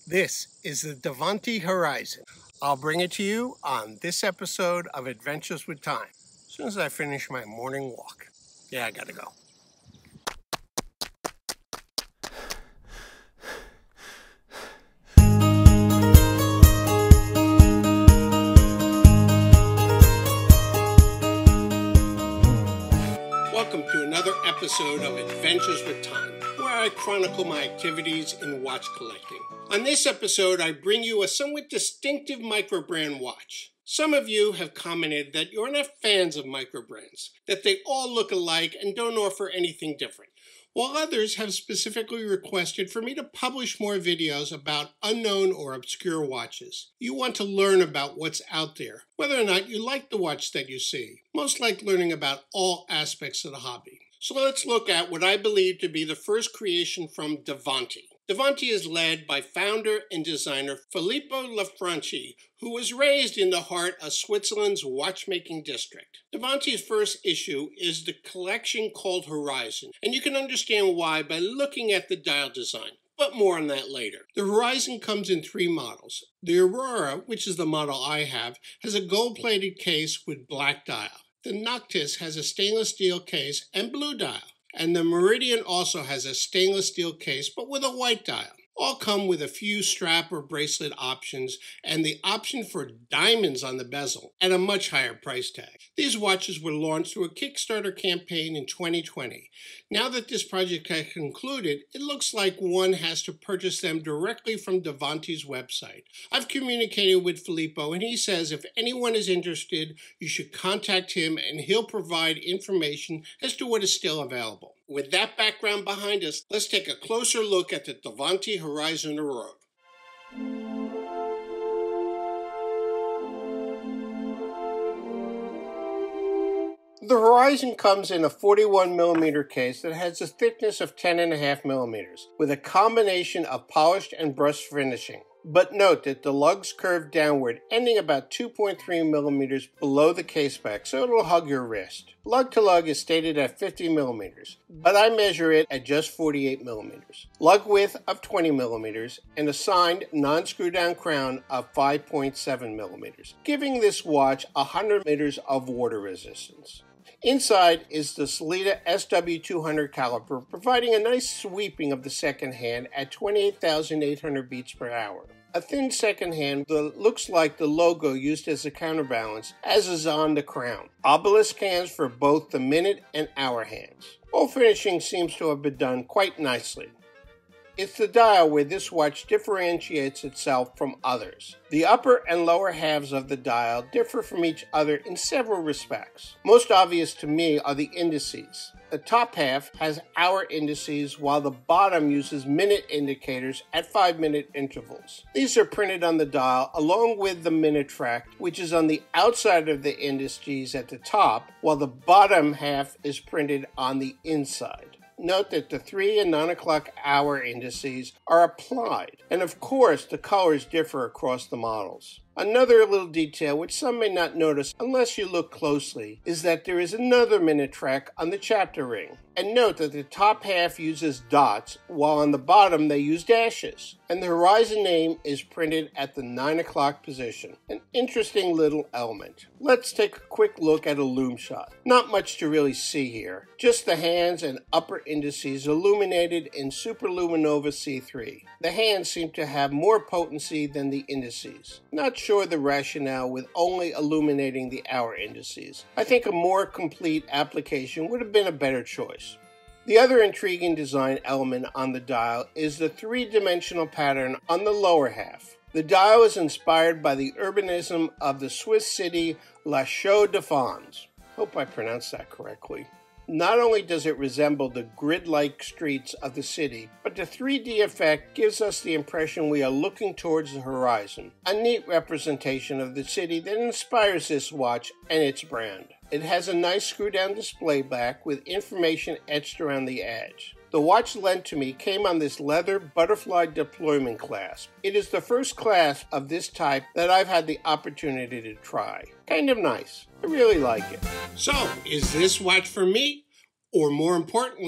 This is the Davanti Horizon. I'll bring it to you on this episode of Adventures with Time, as soon as I finish my morning walk. Yeah, I gotta go. Welcome to another episode of Adventures with Time, where I chronicle my activities in watch collecting. On this episode, I bring you a somewhat distinctive microbrand watch. Some of you have commented that you're not fans of microbrands, that they all look alike and don't offer anything different, while others have specifically requested for me to publish more videos about unknown or obscure watches. You want to learn about what's out there, whether or not you like the watch that you see. Most like learning about all aspects of the hobby. So let's look at what I believe to be the first creation from Davanti. Davanti is led by founder and designer Filippo Lafranchi, who was raised in the heart of Switzerland's watchmaking district. Davanti's first issue is the collection called Horizon, and you can understand why by looking at the dial design. But more on that later. The Horizon comes in 3 models. The Aurora, which is the model I have, has a gold-plated case with black dial. The Noctis has a stainless steel case and blue dial. And the Meridian also has a stainless steel case, but with a white dial. All come with a few strap or bracelet options and the option for diamonds on the bezel at a much higher price tag. These watches were launched through a Kickstarter campaign in 2020. Now that this project has concluded, it looks like one has to purchase them directly from Davanti's website. I've communicated with Filippo and he says if anyone is interested, you should contact him and he'll provide information as to what is still available. With that background behind us, let's take a closer look at the Davanti Horizon Aurora. The Horizon comes in a 41mm case that has a thickness of 10.5mm, with a combination of polished and brushed finishing. But note that the lugs curve downward, ending about 2.3mm below the case back, so it'll hug your wrist. Lug to lug is stated at 50mm, but I measure it at just 48mm. Lug width of 20mm, and a signed non-screw-down crown of 5.7mm, giving this watch 100 meters of water resistance. Inside is the Sellita SW200 caliper, providing a nice sweeping of the second hand at 28,800 beats per hour. A thin second hand that looks like the logo used as a counterbalance, as is on the crown. Obelisk hands for both the minute and hour hands. All finishing seems to have been done quite nicely. It's the dial where this watch differentiates itself from others. The upper and lower halves of the dial differ from each other in several respects. Most obvious to me are the indices. The top half has hour indices while the bottom uses minute indicators at 5-minute intervals. These are printed on the dial along with the minute track, which is on the outside of the indices at the top, while the bottom half is printed on the inside. Note that the 3 and 9 o'clock hour indices are applied, and of course the colors differ across the models. Another little detail which some may not notice unless you look closely is that there is another minute track on the chapter ring. And note that the top half uses dots while on the bottom they use dashes. And the Horizon name is printed at the 9 o'clock position. An interesting little element. Let's take a quick look at a lume shot. Not much to really see here. Just the hands and upper indices illuminated in Superluminova C3. The hands seem to have more potency than the indices. Not sure the rationale with only illuminating the hour indices. I think a more complete application would have been a better choice. The other intriguing design element on the dial is the 3-dimensional pattern on the lower half. The dial is inspired by the urbanism of the Swiss city La Chaux-de-Fonds. Hope I pronounced that correctly. Not only does it resemble the grid-like streets of the city, but the 3D effect gives us the impression we are looking towards the horizon, a neat representation of the city that inspires this watch and its brand. It has a nice screw-down display back with information etched around the edge. The watch lent to me came on this leather butterfly deployment clasp. It is the first clasp of this type that I've had the opportunity to try. Kind of nice. I really like it. So, is this watch for me? Or more importantly,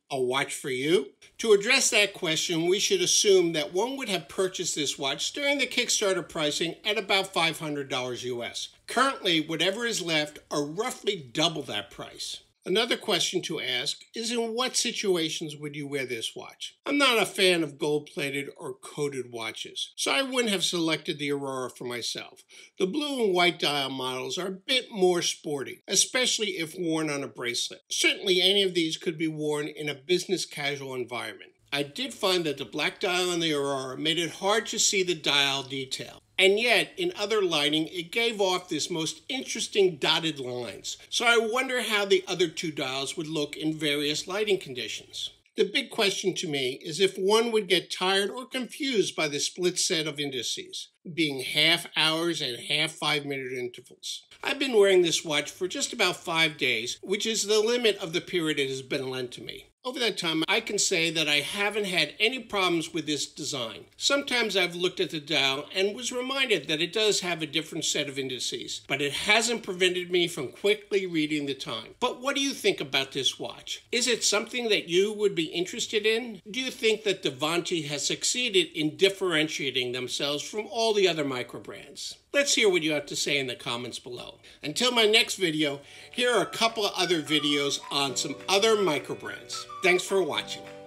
A watch for you? To address that question, we should assume that one would have purchased this watch during the Kickstarter pricing at about $500 US. Currently, whatever is left are roughly double that price. Another question to ask is, in what situations would you wear this watch? I'm not a fan of gold-plated or coated watches, so I wouldn't have selected the Aurora for myself. The blue and white dial models are a bit more sporty, especially if worn on a bracelet. Certainly any of these could be worn in a business casual environment. I did find that the black dial on the Aurora made it hard to see the dial detail. And yet, in other lighting, it gave off this most interesting dotted lines. So I wonder how the other two dials would look in various lighting conditions. The big question to me is if one would get tired or confused by the split set of indices, being half hours and half 5-minute intervals. I've been wearing this watch for just about 5 days, which is the limit of the period it has been lent to me. Over that time, I can say that I haven't had any problems with this design. Sometimes I've looked at the dial and was reminded that it does have a different set of indices, but it hasn't prevented me from quickly reading the time. But what do you think about this watch? Is it something that you would be interested in? Do you think that Davanti has succeeded in differentiating themselves from all the other micro brands? Let's hear what you have to say in the comments below. Until my next video, here are a couple of other videos on some other micro brands. Thanks for watching.